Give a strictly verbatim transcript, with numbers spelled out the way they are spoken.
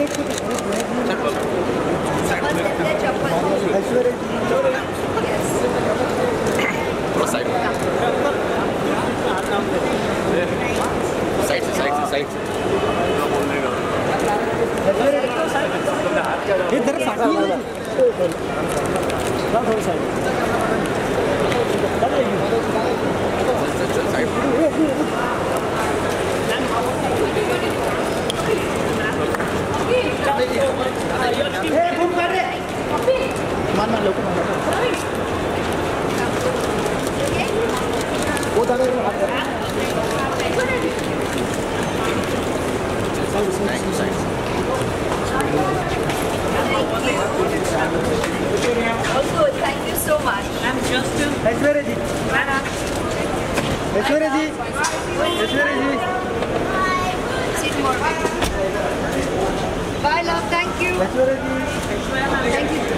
Side से side से side से इधर साइड मान मान लो वो दादा Also, thank you so much. I'm Justin. Aishwarya ji Nana. Aishwarya ji Aishwarya ji See you tomorrow. Bye, love. Thank you. Aishwarya ji Thank you.